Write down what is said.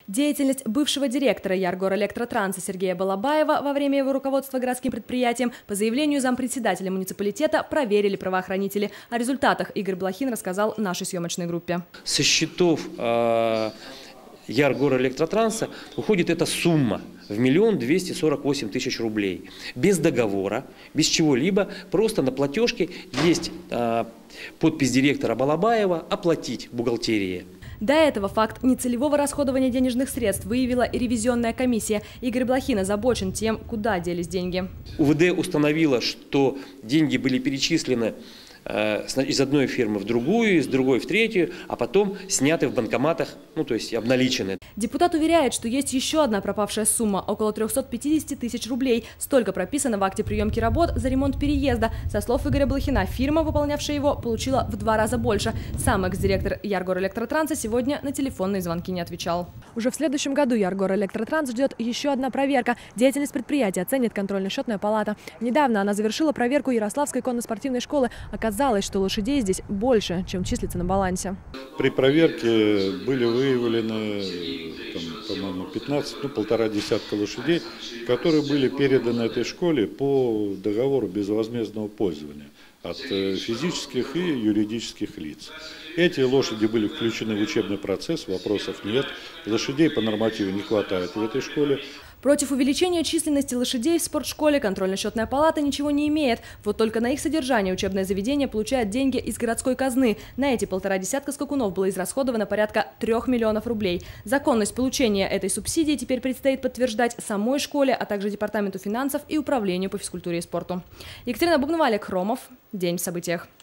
Деятельность бывшего директора Яргорелектротранса Сергея Балабаева во время его руководства городским предприятием по заявлению зампредседателя муниципалитета проверили правоохранители. О результатах Игорь Блохин рассказал нашей съемочной группе. Со счетов Яргорелектротранса уходит эта сумма в 1 248 000 рублей. Без договора, без чего-либо, просто на платежке есть подпись директора Балабаева «Оплатить бухгалтерии». До этого факт нецелевого расходования денежных средств выявила и ревизионная комиссия. Игорь Блохин озабочен тем, куда делись деньги. УВД установила, что деньги были перечислены из одной фирмы в другую, из другой в третью, а потом сняты в банкоматах, то есть обналичены. Депутат уверяет, что есть еще одна пропавшая сумма – около 350 000 рублей. Столько прописано в акте приемки работ за ремонт переезда. Со слов Игоря Блохина, фирма, выполнявшая его, получила в 2 раза больше. Сам экс-директор Яргорелектротранса сегодня на телефонные звонки не отвечал. Уже в следующем году Яргорелектротранс ждет еще одна проверка. Деятельность предприятия оценит контрольно-счетная палата. Недавно она завершила проверку Ярославской конно-спортивной школы. Оказалось, что лошадей здесь больше, чем числится на балансе. При проверке были выявлены, по-моему, 1,5 десятка лошадей, которые были переданы этой школе по договору безвозмездного пользования от физических и юридических лиц. Эти лошади были включены в учебный процесс, вопросов нет. Лошадей по нормативу не хватает в этой школе. Против увеличения численности лошадей в спортшколе контрольно-счетная палата ничего не имеет. Вот только на их содержание учебное заведение получает деньги из городской казны. На эти 1,5 десятка скакунов было израсходовано порядка 3 миллионов рублей. Законность получения этой субсидии теперь предстоит подтверждать самой школе, а также Департаменту финансов и Управлению по физкультуре и спорту. Екатерина Бубнова, Олег Хромов. День в событиях.